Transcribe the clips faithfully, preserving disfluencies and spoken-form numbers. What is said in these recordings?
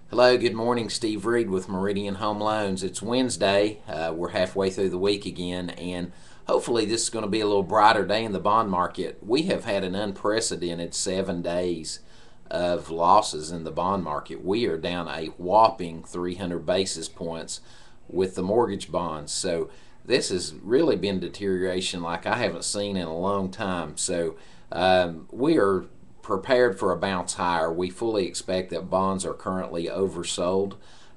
Hello, good morning. Steve Reed with Meridian Home Loans. It's Wednesday. Uh, we're halfway through the week again, and hopefully, this is going to be a little brighter day in the bond market. We have had an unprecedented seven days of losses in the bond market. We are down a whopping three hundred basis points with the mortgage bonds. So, this has really been deterioration like I haven't seen in a long time. So, um, we are prepared for a bounce higher. We fully expect that bonds are currently oversold,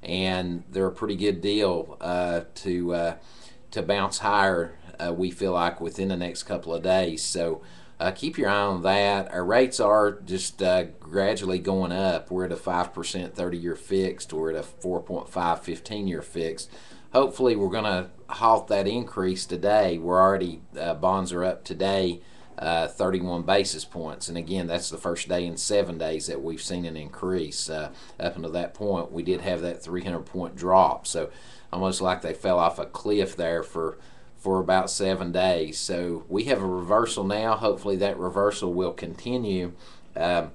and they're a pretty good deal uh, to uh, to bounce higher. Uh, we feel like within the next couple of days. So. Uh, keep your eye on that. Our rates are just uh, gradually going up. We're at a five percent thirty-year fixed. We're at a four point five fifteen-year fixed. Hopefully, we're going to halt that increase today. We're already, uh, bonds are up today uh, thirty-one basis points. And again, that's the first day in seven days that we've seen an increase. Uh, up until that point, we did have that three hundred point drop. So almost like they fell off a cliff there for for about seven days. So we have a reversal now. Hopefully that reversal will continue. Um,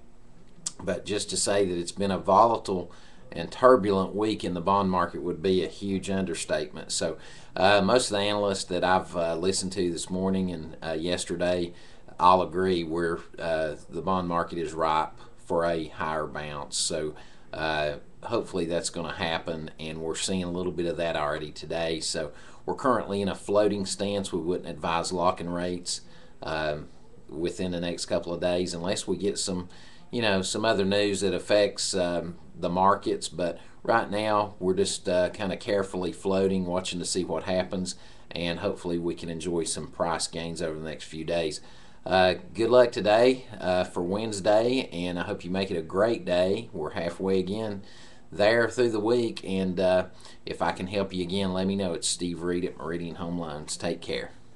but just to say that it's been a volatile and turbulent week in the bond market would be a huge understatement. So uh, most of the analysts that I've uh, listened to this morning and uh, yesterday all agree where uh, the bond market is ripe for a higher bounce. So uh, hopefully that's going to happen, and we're seeing a little bit of that already today. So we're currently in a floating stance. We wouldn't advise locking rates um, within the next couple of days unless we get some, you know, some other news that affects um, the markets. But right now, we're just uh, kind of carefully floating, watching to see what happens, and hopefully we can enjoy some price gains over the next few days. Uh, good luck today uh, for Wednesday, and I hope you make it a great day. We're halfway again there through the week, and uh, if I can help you again, let me know. It's Steve Reed at Meridian Home Loans. Take care.